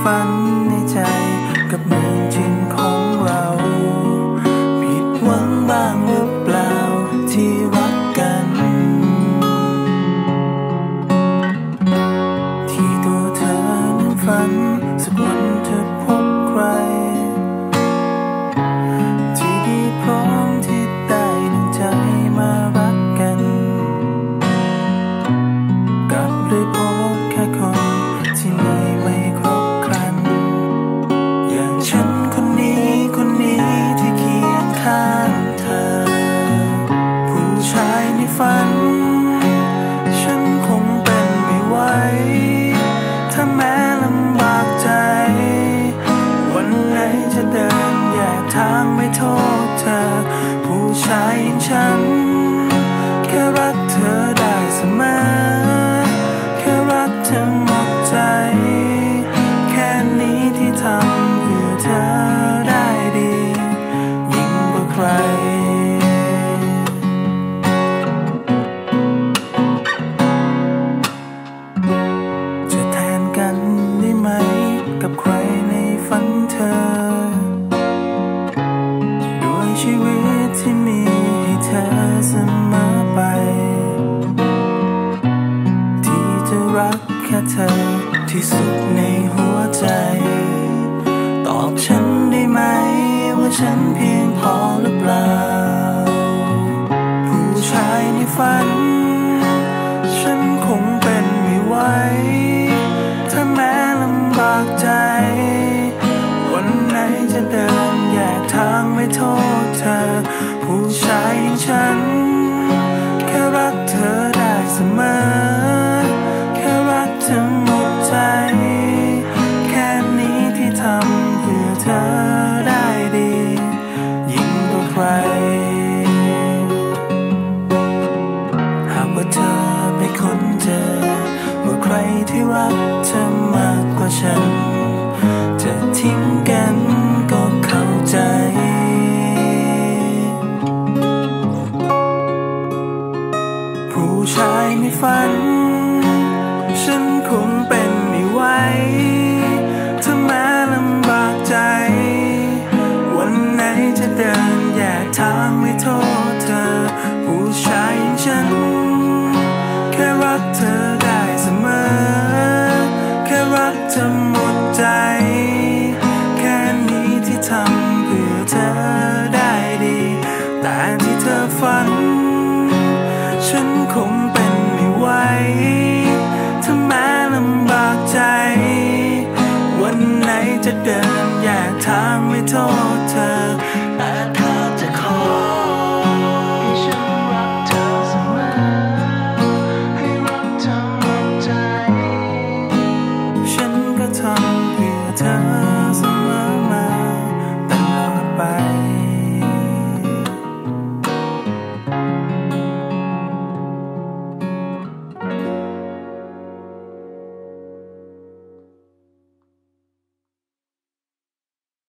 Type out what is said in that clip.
ฝันในใจกับเมืองจินของเราผิดหวังบ้างหรือเปล่าที่รักกันที่ตัวเธอนั้นฝันสักวันเธอพบใครที่ดีพร้อมที่ได้ดังใจมารักกันกลับได้พบแค่คนที่มีไม่ครบครันอย่างฉันคนนี้ที่เคียงข้างเธอผู้ชายในฝันฉันคงเป็นไม่ไหวถ้าแม้ลำบากใจวันไหนจะเดินแยกทางไม่โทษเธอผู้ชายอย่างฉันแค่รักเธอได้เสมอแค่รักเธอหมดใจแค่นี้ที่ทำเพื่อเธอได้ดียิ่งกว่าใครจะแทนกันได้ไหมกับใครในฝันเธอด้วยชีวิตที่มีให้เธอเสมอไปที่จะรักแค่เธอที่สุดในหัวใจตอบฉันได้ไหมว่าฉันเพียงพอหรือเปล่าผู้ชายในฝันฉันคงเป็นไม่ไหวถ้าแม้ลำบากใจวันไหนจะเดินแยกทางไม่โทษเธอผู้ชายอย่างฉันแค่รักเธอได้เสมอแค่รักเธอหมดใจแค่นี้ที่ทำเพื่อเธอได้ดียิ่งกว่าใครหากว่าเธอไม่ค้นเจอว่าใครที่รักเธอมากกว่าฉันจะทิ้งกันก็เข้าใจผู้ชายในฝันฉันคงเป็นไม่ไหวถ้าแม้ลำบากใจวันไหนจะเดินแยกทางไม่โทษเธอผู้ชายอย่างฉันแค่รักเธอได้เสมอแค่รักเธอหมดใจแค่นี้ที่ทำเพื่อเธอได้ดีแต่ที่เธอฝันฉันคงเป็นไม่ไหวถ้าแม้ลำบากใจวันไหนจะเดินแยกทางไม่โทษเธอ